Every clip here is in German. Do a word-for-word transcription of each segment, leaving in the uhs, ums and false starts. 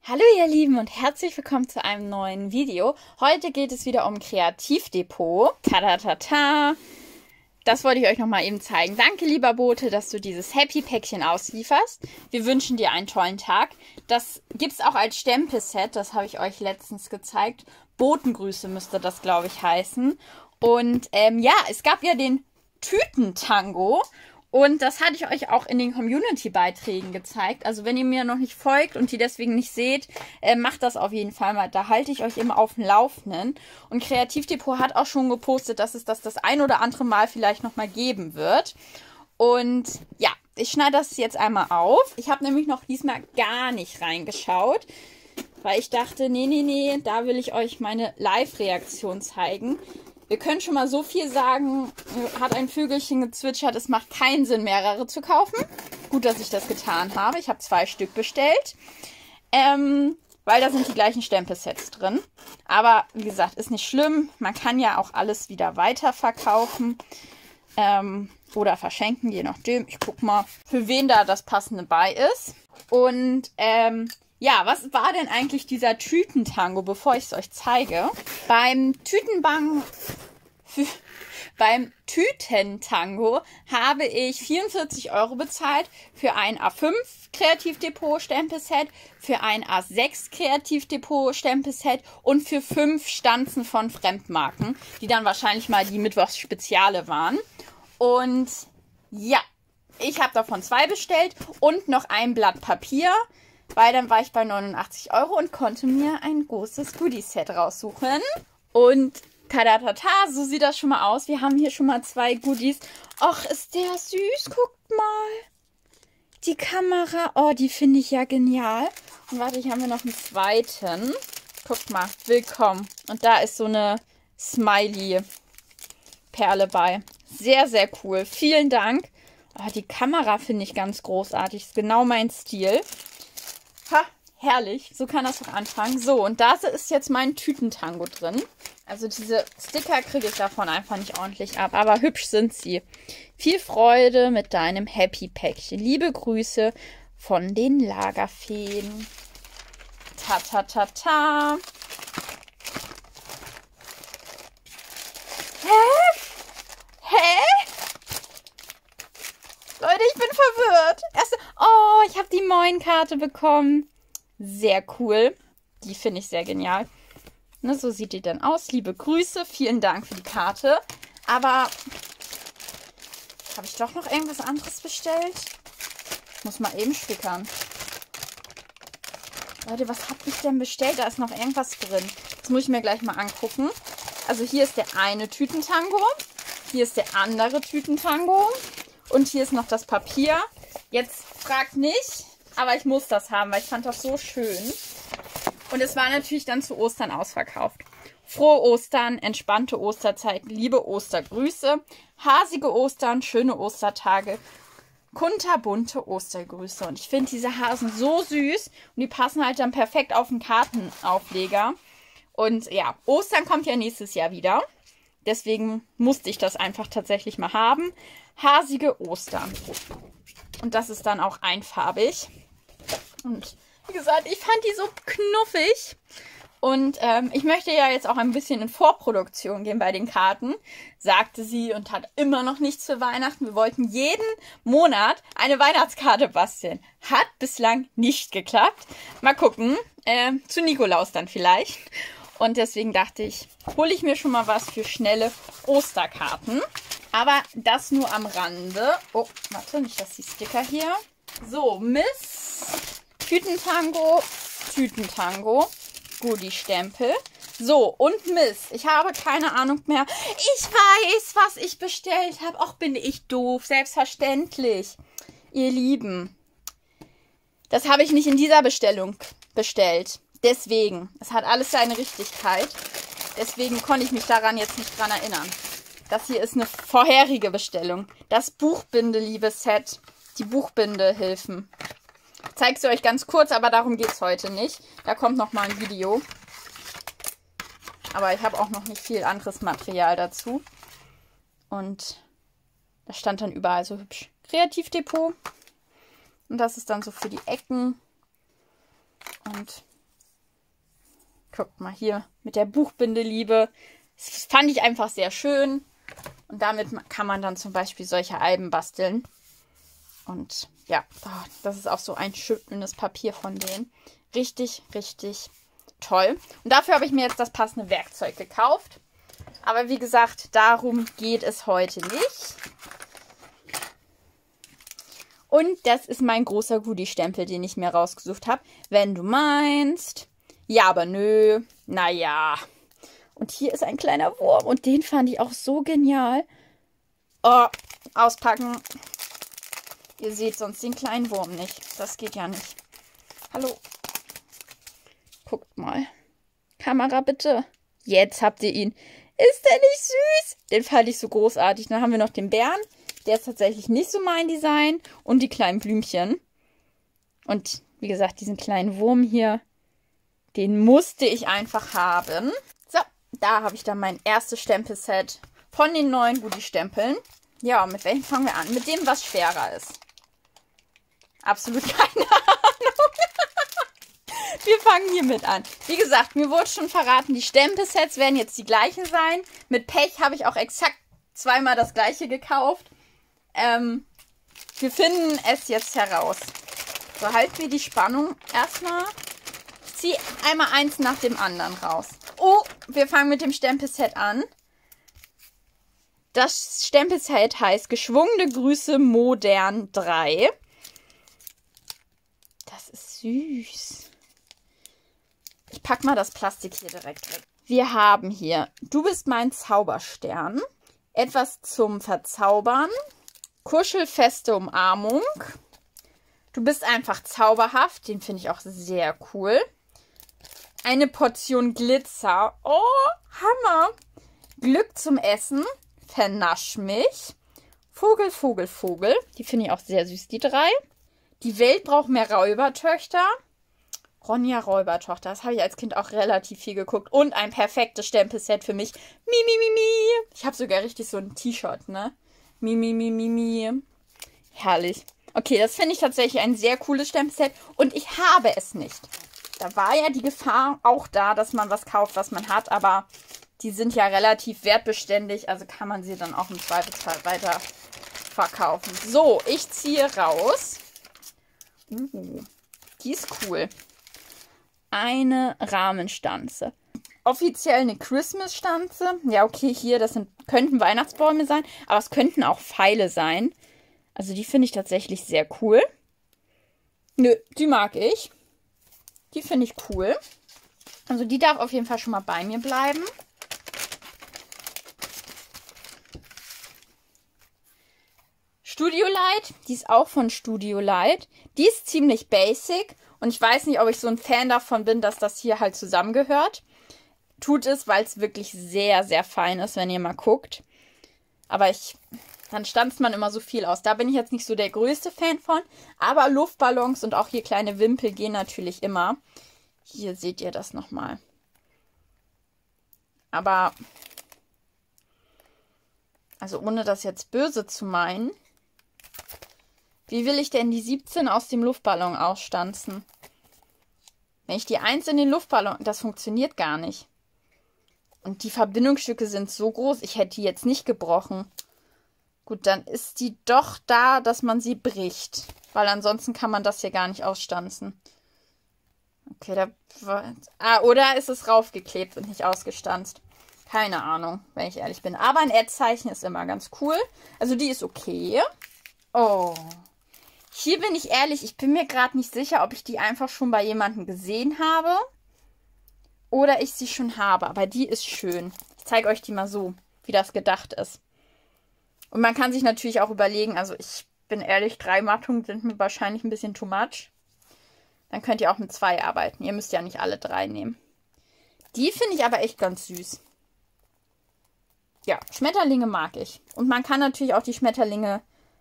Hallo ihr Lieben und herzlich willkommen zu einem neuen Video. Heute geht es wieder um Kreativdepot. Tadatata. Das wollte ich euch nochmal eben zeigen. Danke, lieber Bote, dass du dieses Happy-Päckchen auslieferst. Wir wünschen dir einen tollen Tag. Das gibt es auch als Stempelset. Das habe ich euch letztens gezeigt. Botengrüße müsste das, glaube ich, heißen. Und ähm, ja, es gab ja den Tütentango. Und das hatte ich euch auch in den Community-Beiträgen gezeigt. Also wenn ihr mir noch nicht folgt und die deswegen nicht seht, äh, macht das auf jeden Fall mal. Da halte ich euch immer auf dem Laufenden. Und Kreativdepot hat auch schon gepostet, dass es das das ein oder andere Mal vielleicht nochmal geben wird. Und ja, ich schneide das jetzt einmal auf. Ich habe nämlich noch diesmal gar nicht reingeschaut, weil ich dachte, nee, nee, nee, da will ich euch meine Live-Reaktion zeigen. Wir können schon mal so viel sagen, hat ein Vögelchen gezwitschert, es macht keinen Sinn, mehrere zu kaufen. Gut, dass ich das getan habe. Ich habe zwei Stück bestellt, ähm, weil da sind die gleichen Stempelsets drin. Aber wie gesagt, ist nicht schlimm. Man kann ja auch alles wieder weiterverkaufen ähm, oder verschenken, je nachdem. Ich gucke mal, für wen da das Passende bei ist. Und ähm, ja, was war denn eigentlich dieser Tütentango, bevor ich es euch zeige? Beim Tütenbang, beim Tütentango habe ich vierundvierzig Euro bezahlt für ein A fünf Kreativdepot Stempelset, für ein A sechs Kreativdepot Stempelset und für fünf Stanzen von Fremdmarken, die dann wahrscheinlich mal die Mittwochsspeziale waren. Und ja, ich habe davon zwei bestellt und noch ein Blatt Papier. Weil dann war ich bei neunundachtzig Euro und konnte mir ein großes Goodie-Set raussuchen. Und tadatata, so sieht das schon mal aus. Wir haben hier schon mal zwei Goodies. Och, ist der süß. Guckt mal. Die Kamera. Oh, die finde ich ja genial. Und warte, hier haben wir noch einen zweiten. Guckt mal. Willkommen. Und da ist so eine Smiley-Perle bei. Sehr, sehr cool. Vielen Dank. Oh, die Kamera finde ich ganz großartig. Ist genau mein Stil. Ha, herrlich. So kann das doch anfangen. So, und da ist jetzt mein Tütentango drin. Also diese Sticker kriege ich davon einfach nicht ordentlich ab. Aber hübsch sind sie. Viel Freude mit deinem Happy-Päckchen. Liebe Grüße von den Lagerfeen. Ta, ta, ta, ta. Hä? Hä? Leute, ich bin verwirrt. Erste, oh, ich habe die Moin-Karte bekommen. Sehr cool. Die finde ich sehr genial. Ne, so sieht die dann aus. Liebe Grüße. Vielen Dank für die Karte. Aber habe ich doch noch irgendwas anderes bestellt? Ich muss mal eben spickern. Leute, was habe ich denn bestellt? Da ist noch irgendwas drin. Das muss ich mir gleich mal angucken. Also hier ist der eine Tütentango. Hier ist der andere Tütentango. Und hier ist noch das Papier. Jetzt fragt nicht, aber ich muss das haben, weil ich fand das so schön. Und es war natürlich dann zu Ostern ausverkauft. Frohe Ostern, entspannte Osterzeit, liebe Ostergrüße, hasige Ostern, schöne Ostertage, kunterbunte Ostergrüße. Und ich finde diese Hasen so süß und die passen halt dann perfekt auf den Kartenaufleger. Und ja, Ostern kommt ja nächstes Jahr wieder. Deswegen musste ich das einfach tatsächlich mal haben. Hasige Ostern. Und das ist dann auch einfarbig. Und wie gesagt, ich fand die so knuffig. Und ähm, ich möchte ja jetzt auch ein bisschen in Vorproduktion gehen bei den Karten, sagte sie und hat immer noch nichts für Weihnachten. Wir wollten jeden Monat eine Weihnachtskarte basteln. Hat bislang nicht geklappt. Mal gucken. Äh, zu Nikolaus dann vielleicht. Und deswegen dachte ich, hole ich mir schon mal was für schnelle Osterkarten. Aber das nur am Rande. Oh, warte, nicht, dass die Sticker hier. So, Miss Tütentango, Tütentango, Goodie-Stempel. So, und Miss, ich habe keine Ahnung mehr. Ich weiß, was ich bestellt habe. Och, bin ich doof, selbstverständlich. Ihr Lieben, das habe ich nicht in dieser Bestellung bestellt. Deswegen, es hat alles seine Richtigkeit. Deswegen konnte ich mich daran jetzt nicht dran erinnern. Das hier ist eine vorherige Bestellung. Das Buchbinde-Liebe-Set. Die Buchbindehilfen. Ich zeige es euch ganz kurz, aber darum geht es heute nicht. Da kommt noch mal ein Video. Aber ich habe auch noch nicht viel anderes Material dazu. Und das stand dann überall so hübsch. Kreativdepot. Und das ist dann so für die Ecken. Und Guckt mal hier mit der Buchbindeliebe. Das fand ich einfach sehr schön. Und damit kann man dann zum Beispiel solche Alben basteln. Und ja, das ist auch so ein schönes Papier von denen. Richtig, richtig toll. Und dafür habe ich mir jetzt das passende Werkzeug gekauft. Aber wie gesagt, darum geht es heute nicht. Und das ist mein großer Goodie-Stempel, den ich mir rausgesucht habe. Wenn du meinst. Ja, aber nö. Naja. Und hier ist ein kleiner Wurm. Und den fand ich auch so genial. Oh, auspacken. Ihr seht sonst den kleinen Wurm nicht. Das geht ja nicht. Hallo. Guckt mal. Kamera bitte. Jetzt habt ihr ihn. Ist der nicht süß? Den fand ich so großartig. Dann haben wir noch den Bären. Der ist tatsächlich nicht so mein Design. Und die kleinen Blümchen. Und wie gesagt, diesen kleinen Wurm hier, den musste ich einfach haben. So, da habe ich dann mein erstes Stempelset von den neuen Goodie-Stempeln. Ja, mit welchem fangen wir an? Mit dem, was schwerer ist. Absolut keine Ahnung. Wir fangen hiermit an. Wie gesagt, mir wurde schon verraten, die Stempelsets werden jetzt die gleichen sein. Mit Pech habe ich auch exakt zweimal das gleiche gekauft. Ähm, wir finden es jetzt heraus. So, halten wir die Spannung erstmal. Ich ziehe einmal eins nach dem anderen raus. Oh, wir fangen mit dem Stempelset an. Das Stempelset heißt Geschwungene Grüße Modern drei. Das ist süß. Ich packe mal das Plastik hier direkt weg. Wir haben hier, du bist mein Zauberstern. Etwas zum Verzaubern. Kuschelfeste Umarmung. Du bist einfach zauberhaft. Den finde ich auch sehr cool. Eine Portion Glitzer. Oh, Hammer. Glück zum Essen. Vernasch mich. Vogel, Vogel, Vogel. Die finde ich auch sehr süß, die drei. Die Welt braucht mehr Räubertöchter. Ronja Räubertochter. Das habe ich als Kind auch relativ viel geguckt. Und ein perfektes Stempelset für mich. Mi, mi, mi, mi. Ich habe sogar richtig so ein T-Shirt, ne? Mi, mi, mi, mi, mi. Herrlich. Okay, das finde ich tatsächlich ein sehr cooles Stempelset. Und ich habe es nicht. Da war ja die Gefahr auch da, dass man was kauft, was man hat. Aber die sind ja relativ wertbeständig. Also kann man sie dann auch im Zweifelsfall weiter verkaufen. So, ich ziehe raus. Uh, die ist cool. Eine Rahmenstanze. Offiziell eine Christmas-Stanze. Ja, okay, hier, das sind, könnten Weihnachtsbäume sein, aber es könnten auch Pfeile sein. Also die finde ich tatsächlich sehr cool. Nö, die mag ich. Die finde ich cool. Also die darf auf jeden Fall schon mal bei mir bleiben. Studio Light, die ist auch von Studio Light. Die ist ziemlich basic. Und ich weiß nicht, ob ich so ein Fan davon bin, dass das hier halt zusammengehört. Tut es, weil es wirklich sehr, sehr fein ist, wenn ihr mal guckt. Aber ich, dann stanzt man immer so viel aus. Da bin ich jetzt nicht so der größte Fan von. Aber Luftballons und auch hier kleine Wimpel gehen natürlich immer. Hier seht ihr das nochmal. Aber, also ohne das jetzt böse zu meinen, wie will ich denn die siebzehn aus dem Luftballon ausstanzen? Wenn ich die eins in den Luftballon... Das funktioniert gar nicht. Und die Verbindungsstücke sind so groß, ich hätte die jetzt nicht gebrochen. Gut, dann ist die doch da, dass man sie bricht. Weil ansonsten kann man das hier gar nicht ausstanzen. Okay, da war... Ah, oder ist es raufgeklebt und nicht ausgestanzt? Keine Ahnung, wenn ich ehrlich bin. Aber ein Ad-Zeichen ist immer ganz cool. Also die ist okay. Oh... Hier bin ich ehrlich, ich bin mir gerade nicht sicher, ob ich die einfach schon bei jemandem gesehen habe oder ich sie schon habe. Aber die ist schön. Ich zeige euch die mal so, wie das gedacht ist. Und man kann sich natürlich auch überlegen, also ich bin ehrlich, drei Mattungen sind mir wahrscheinlich ein bisschen too much. Dann könnt ihr auch mit zwei arbeiten. Ihr müsst ja nicht alle drei nehmen. Die finde ich aber echt ganz süß. Ja, Schmetterlinge mag ich. Und man kann natürlich auch die Schmetterlinge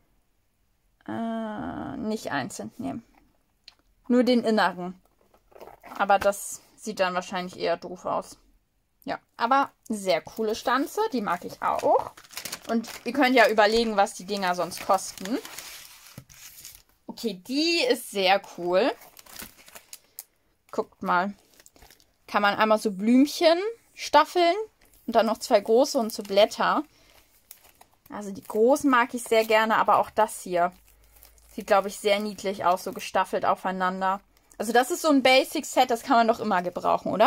Äh, nicht einzeln nehmen. Nur den inneren. Aber das sieht dann wahrscheinlich eher doof aus. Ja, aber sehr coole Stanze. Die mag ich auch. Und ihr könnt ja überlegen, was die Dinger sonst kosten. Okay, die ist sehr cool. Guckt mal. kann man einmal so Blümchen staffeln und dann noch zwei große und so Blätter. Also die großen mag ich sehr gerne, aber auch das hier sieht, glaube ich, sehr niedlich aus, so gestaffelt aufeinander. Also das ist so ein Basic-Set, das kann man doch immer gebrauchen, oder?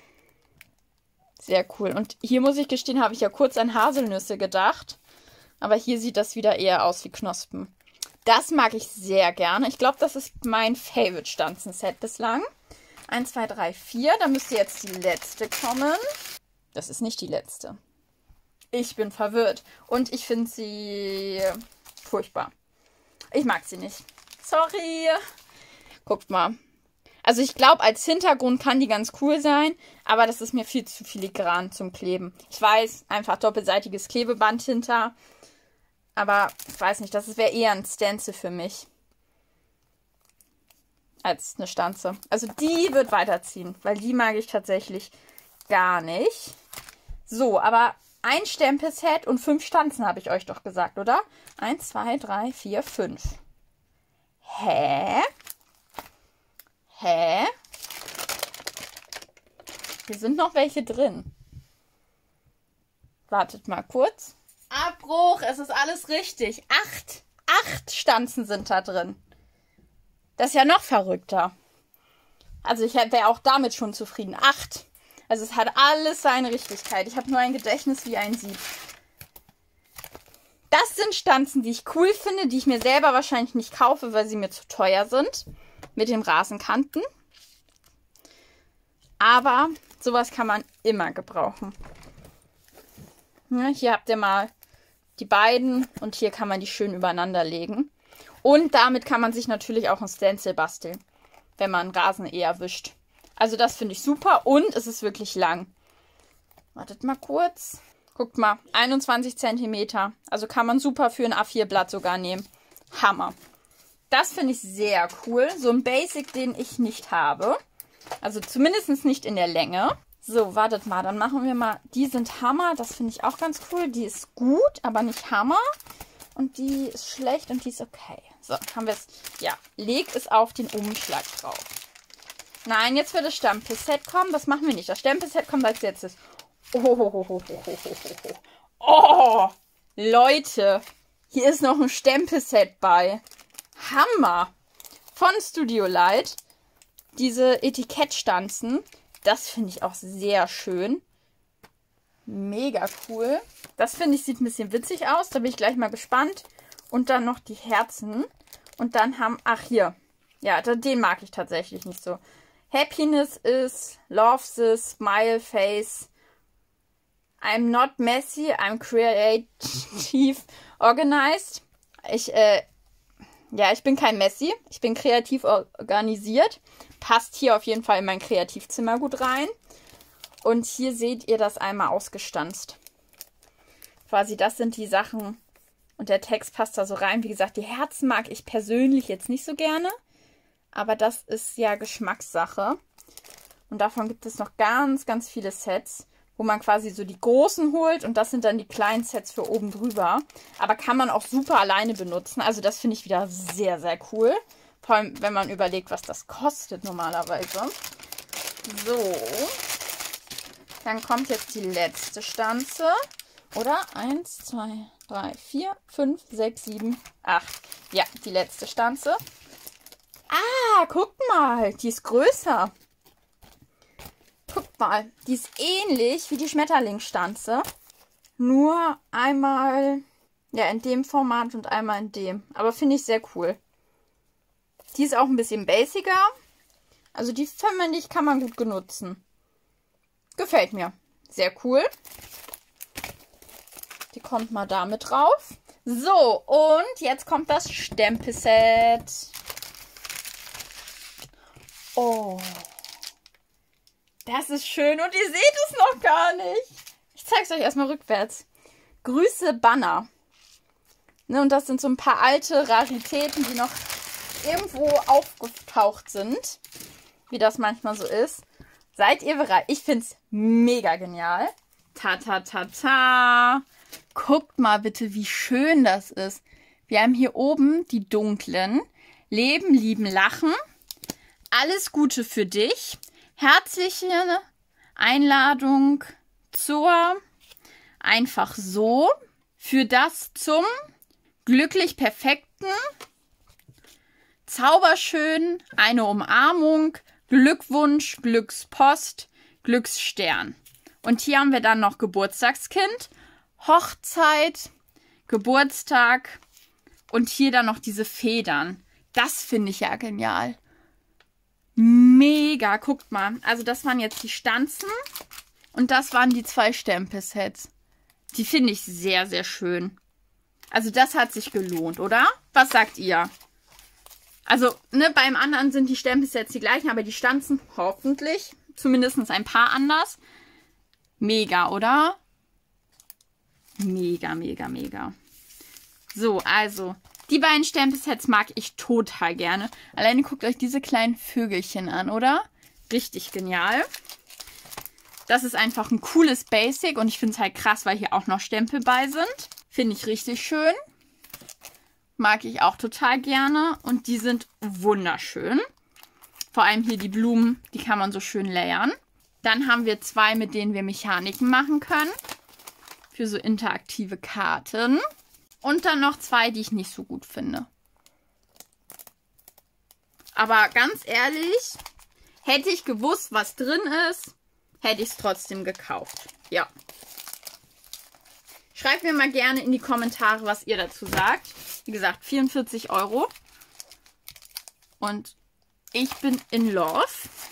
Sehr cool. Und hier muss ich gestehen, habe ich ja kurz an Haselnüsse gedacht. Aber hier sieht das wieder eher aus wie Knospen. Das mag ich sehr gerne. Ich glaube, das ist mein Favorite-Stanzen-Set bislang. eins, zwei, drei, vier. Da müsste jetzt die letzte kommen. Das ist nicht die letzte. Ich bin verwirrt. Und ich finde sie furchtbar. Ich mag sie nicht. Sorry. Guckt mal. Also ich glaube, als Hintergrund kann die ganz cool sein, aber das ist mir viel zu filigran zum Kleben. Ich weiß, einfach doppelseitiges Klebeband hinter, aber ich weiß nicht, das wäre eher ein Stencil für mich als eine Stanze. Also die wird weiterziehen, weil die mag ich tatsächlich gar nicht. So, aber ein Stempelset und fünf Stanzen habe ich euch doch gesagt, oder? Eins, zwei, drei, vier, fünf. Hä? Hä? Hier sind noch welche drin. Wartet mal kurz. Abbruch, es ist alles richtig. Acht. Acht Stanzen sind da drin. Das ist ja noch verrückter. Also ich wäre auch damit schon zufrieden. Acht. Also es hat alles seine Richtigkeit. Ich habe nur ein Gedächtnis wie ein Sieb. Das sind Stanzen, die ich cool finde, die ich mir selber wahrscheinlich nicht kaufe, weil sie mir zu teuer sind. Mit den Rasenkanten. Aber sowas kann man immer gebrauchen. Ja, hier habt ihr mal die beiden und hier kann man die schön übereinander legen. Und damit kann man sich natürlich auch ein Stencil basteln, wenn man Rasen eher wischt. Also das finde ich super und es ist wirklich lang. Wartet mal kurz. Guckt mal, einundzwanzig Zentimeter. Also kann man super für ein A vier Blatt sogar nehmen. Hammer. Das finde ich sehr cool. So ein Basic, den ich nicht habe. Also zumindest nicht in der Länge. So, wartet mal. Dann machen wir mal. Die sind Hammer. Das finde ich auch ganz cool. Die ist gut, aber nicht Hammer. Und die ist schlecht und die ist okay. So, haben wir es. Ja, leg es auf den Umschlag drauf. Nein, jetzt wird das Stempelset kommen. Das machen wir nicht. Das Stempelset kommt als letztes. Oh, oh, oh, oh, oh, oh, oh. Oh, Leute. Hier ist noch ein Stempelset bei. Hammer! Von Studio Light. Diese Etikettstanzen. Das finde ich auch sehr schön. Mega cool. Das finde ich sieht ein bisschen witzig aus. Da bin ich gleich mal gespannt. Und dann noch die Herzen. Und dann haben... Ach, hier. Ja, den mag ich tatsächlich nicht so. Happiness is, love this, smile face. I'm not messy, I'm creative organized. Ich, äh... Ja, ich bin kein Messi. Ich bin kreativ organisiert. Passt hier auf jeden Fall in mein Kreativzimmer gut rein. Und hier seht ihr das einmal ausgestanzt. Quasi das sind die Sachen. Und der Text passt da so rein. Wie gesagt, die Herzen mag ich persönlich jetzt nicht so gerne. Aber das ist ja Geschmackssache. Und davon gibt es noch ganz, ganz viele Sets, wo man quasi so die großen holt und das sind dann die kleinen Sets für oben drüber. Aber kann man auch super alleine benutzen. Also das finde ich wieder sehr, sehr cool. Vor allem, wenn man überlegt, was das kostet normalerweise. So. Dann kommt jetzt die letzte Stanze. Oder? Eins, zwei, drei, vier, fünf, sechs, sieben, acht. Ja, die letzte Stanze. Ah, guckt mal. Die ist größer. Guckt mal, die ist ähnlich wie die Schmetterlingsstanze. Nur einmal ja in dem Format und einmal in dem. Aber finde ich sehr cool. Die ist auch ein bisschen basicer. Also die finde ich, kann man gut benutzen. Gefällt mir. Sehr cool. Die kommt mal da mit drauf. So, und jetzt kommt das Stempelset. Oh. Das ist schön und ihr seht es noch gar nicht. Ich zeige es euch erstmal rückwärts. Grüße Banner. Ne, und das sind so ein paar alte Raritäten, die noch irgendwo aufgetaucht sind. Wie das manchmal so ist. Seid ihr bereit? Ich finde es mega genial. Ta, ta, ta, ta. Guckt mal bitte, wie schön das ist. Wir haben hier oben die dunklen. Leben, lieben, lachen. Alles Gute für dich. Herzliche Einladung zur einfach so für das zum glücklich perfekten, zauberschön, eine Umarmung, Glückwunsch, Glückspost, Glücksstern. Und hier haben wir dann noch Geburtstagskind, Hochzeit, Geburtstag und hier dann noch diese Federn. Das finde ich ja genial. Mega, guckt mal. Also das waren jetzt die Stanzen und das waren die zwei Stempelsets. Die finde ich sehr, sehr schön. Also das hat sich gelohnt, oder? Was sagt ihr? Also, ne, beim anderen sind die Stempelsets die gleichen, aber die Stanzen hoffentlich zumindest ein paar anders. Mega, oder? Mega, mega, mega. So, also, die beiden Stempelsets mag ich total gerne. Alleine guckt euch diese kleinen Vögelchen an, oder? Richtig genial. Das ist einfach ein cooles Basic und ich finde es halt krass, weil hier auch noch Stempel bei sind. Finde ich richtig schön. Mag ich auch total gerne und die sind wunderschön. Vor allem hier die Blumen, die kann man so schön layern. Dann haben wir zwei, mit denen wir Mechaniken machen können. Für so interaktive Karten. Und dann noch zwei, die ich nicht so gut finde. Aber ganz ehrlich, hätte ich gewusst, was drin ist, hätte ich es trotzdem gekauft. Ja. Schreibt mir mal gerne in die Kommentare, was ihr dazu sagt. Wie gesagt, vierundvierzig Euro. Und ich bin in love.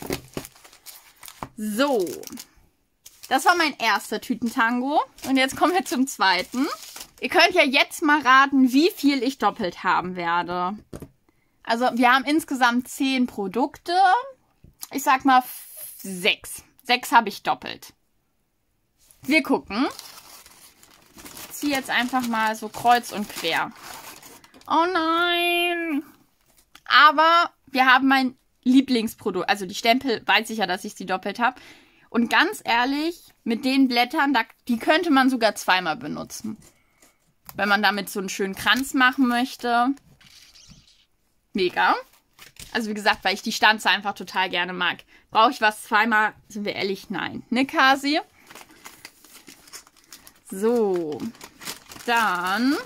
So. Das war mein erster Tütentango. Und jetzt kommen wir zum zweiten. Ihr könnt ja jetzt mal raten, wie viel ich doppelt haben werde. Also wir haben insgesamt zehn Produkte. Ich sag mal sechs. Sechs habe ich doppelt. Wir gucken. Ich ziehe jetzt einfach mal so kreuz und quer. Oh nein! Aber wir haben mein Lieblingsprodukt. Also die Stempel weiß ich ja, dass ich sie doppelt habe. Und ganz ehrlich, mit den Blättern, da, die könnte man sogar zweimal benutzen. Wenn man damit so einen schönen Kranz machen möchte. Mega. Also wie gesagt, weil ich die Stanze einfach total gerne mag. Brauche ich was zweimal? Sind wir ehrlich? Nein. Ne, Kasi? So. Dann.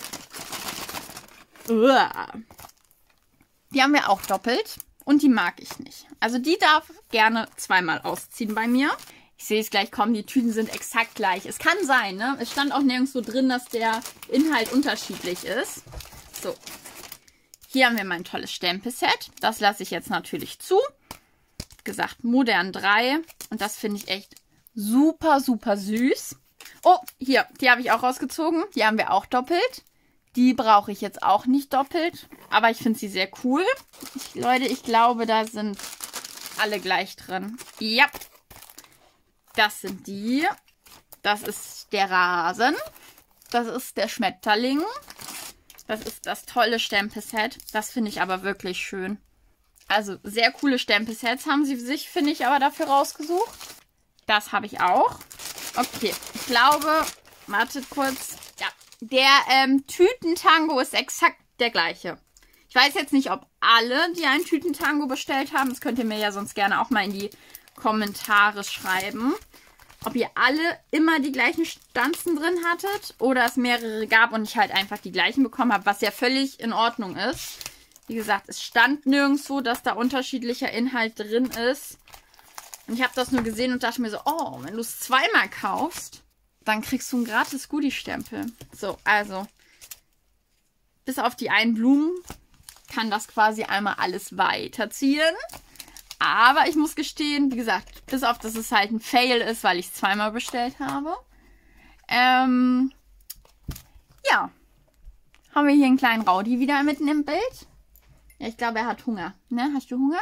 Uah. Die haben wir auch doppelt. Und die mag ich nicht. Also die darf gerne zweimal ausziehen bei mir. Ich sehe es gleich kommen, die Tüten sind exakt gleich. Es kann sein, ne? Es stand auch nirgendwo drin, dass der Inhalt unterschiedlich ist. So. Hier haben wir mein tolles Stempelset. Das lasse ich jetzt natürlich zu. Wie gesagt, Modern drei. Und das finde ich echt super, super süß. Oh, hier, die habe ich auch rausgezogen. Die haben wir auch doppelt. Die brauche ich jetzt auch nicht doppelt. Aber ich finde sie sehr cool. Ich, Leute, ich glaube, da sind alle gleich drin. Ja. Das sind die. Das ist der Rasen. Das ist der Schmetterling. Das ist das tolle Stempelset. Das finde ich aber wirklich schön. Also sehr coole Stempelsets haben sie sich, finde ich, aber dafür rausgesucht. Das habe ich auch. Okay, ich glaube, wartet kurz. Ja, der ähm, Tütentango ist exakt der gleiche. Ich weiß jetzt nicht, ob alle, die einen Tütentango bestellt haben, das könnt ihr mir ja sonst gerne auch mal in die Kommentare schreiben, ob ihr alle immer die gleichen Stanzen drin hattet oder es mehrere gab und ich halt einfach die gleichen bekommen habe, was ja völlig in Ordnung ist. Wie gesagt, es stand nirgendwo, dass da unterschiedlicher Inhalt drin ist. Und ich habe das nur gesehen und dachte mir so, oh, wenn du es zweimal kaufst, dann kriegst du einen gratis Goodie-Stempel. So, also, bis auf die einen Blumen kann das quasi einmal alles weiterziehen. Aber ich muss gestehen, wie gesagt, bis auf, dass es halt ein Fail ist, weil ich es zweimal bestellt habe. Ähm, ja. Haben wir hier einen kleinen Rowdy wieder mitten im Bild. Ja, ich glaube, er hat Hunger. Ne? Hast du Hunger?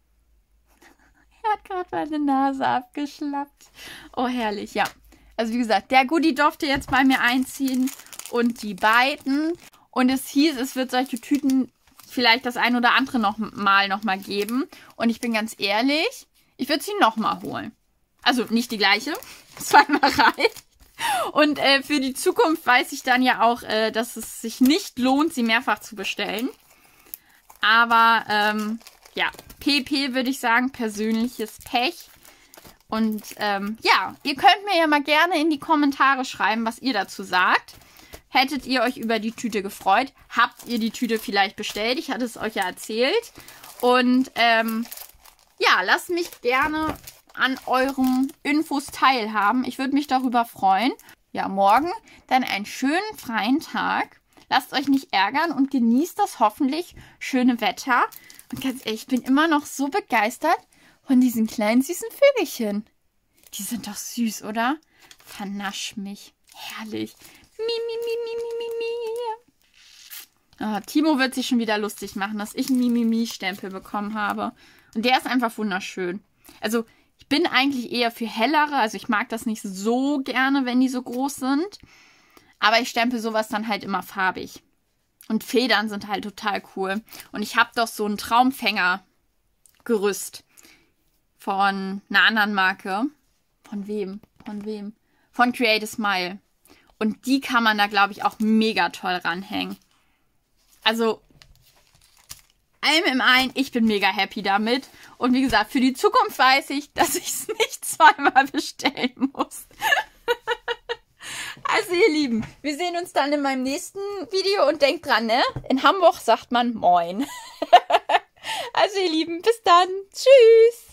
Er hat gerade meine Nase abgeschlappt. Oh, herrlich, ja. Also wie gesagt, der Goodie durfte jetzt bei mir einziehen. Und die beiden. Und es hieß, es wird solche Tüten vielleicht das ein oder andere noch mal, noch mal geben. Und ich bin ganz ehrlich, ich würde sie noch mal holen. Also nicht die gleiche, zweimal reicht. Und äh, für die Zukunft weiß ich dann ja auch, äh, dass es sich nicht lohnt, sie mehrfach zu bestellen. Aber ähm, ja, P P würde ich sagen, persönliches Pech. Und ähm, ja, ihr könnt mir ja mal gerne in die Kommentare schreiben, was ihr dazu sagt. Hättet ihr euch über die Tüte gefreut? Habt ihr die Tüte vielleicht bestellt? Ich hatte es euch ja erzählt. Und ähm, ja, lasst mich gerne an euren Infos teilhaben. Ich würde mich darüber freuen. Ja, morgen dann einen schönen freien Tag. Lasst euch nicht ärgern und genießt das hoffentlich schöne Wetter. Und ganz ehrlich, ich bin immer noch so begeistert von diesen kleinen süßen Vögelchen. Die sind doch süß, oder? Vernasch mich. Herrlich. Mi, mi, mi, mi, mi, mi, mi. Oh, Timo wird sich schon wieder lustig machen, dass ich einen Mimimi-Stempel bekommen habe. Und der ist einfach wunderschön. Also, ich bin eigentlich eher für hellere. Also, ich mag das nicht so gerne, wenn die so groß sind. Aber ich stempel sowas dann halt immer farbig. Und Federn sind halt total cool. Und ich habe doch so ein Traumfänger-Gerüst von einer anderen Marke. Von wem? Von wem? Von Create a Smile. Und die kann man da, glaube ich, auch mega toll ranhängen. Also, allem im einen, ich bin mega happy damit. Und wie gesagt, für die Zukunft weiß ich, dass ich es nicht zweimal bestellen muss. Also, ihr Lieben, wir sehen uns dann in meinem nächsten Video. Und denkt dran, ne? In Hamburg sagt man Moin. Also, ihr Lieben, bis dann. Tschüss.